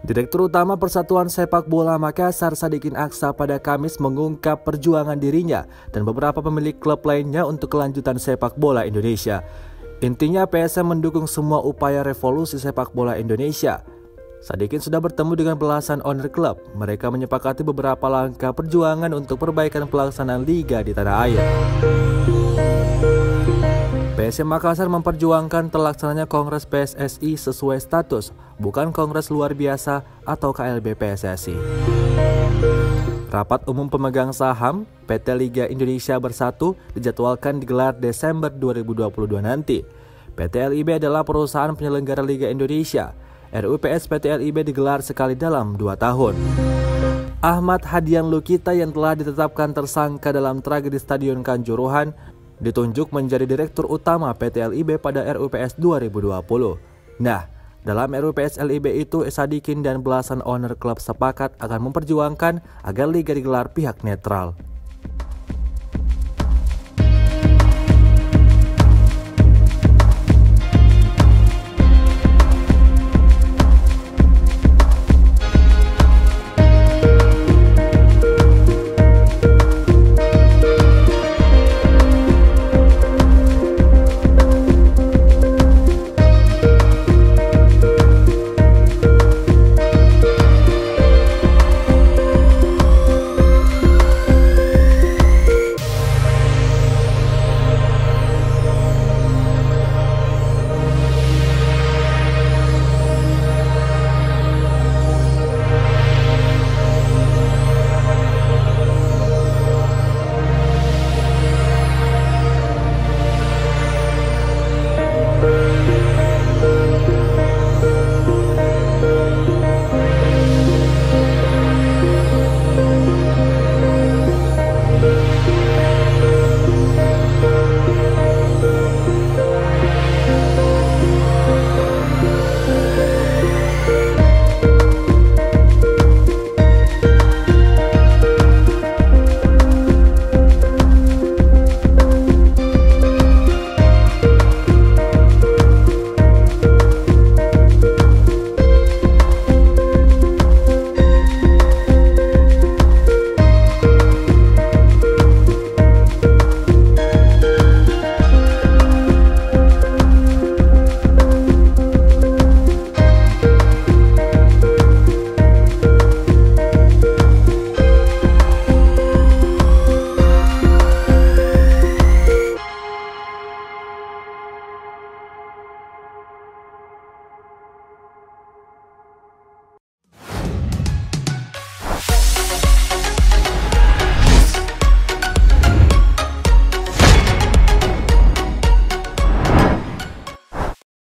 Direktur Utama Persatuan Sepak Bola Makassar Sadikin Aksa pada Kamis mengungkap perjuangan dirinya dan beberapa pemilik klub lainnya untuk kelanjutan sepak bola Indonesia. Intinya PSM mendukung semua upaya revolusi sepak bola Indonesia. Sadikin sudah bertemu dengan belasan owner klub. Mereka menyepakati beberapa langkah perjuangan untuk perbaikan pelaksanaan liga di tanah air. PSM Makassar memperjuangkan terlaksananya Kongres PSSI sesuai status, bukan Kongres Luar Biasa atau KLB PSSI. Rapat umum pemegang saham PT Liga Indonesia Bersatu dijadwalkan digelar Desember 2022 nanti. PT LIB adalah perusahaan penyelenggara Liga Indonesia. RUPS PT LIB digelar sekali dalam 2 tahun. Ahmad Hadian Lukita yang telah ditetapkan tersangka dalam tragedi Stadion Kanjuruhan ditunjuk menjadi Direktur Utama PT LIB pada RUPS 2020. Nah, dalam RUPS LIB itu Sadikin dan belasan owner klub sepakat akan memperjuangkan agar liga digelar pihak netral.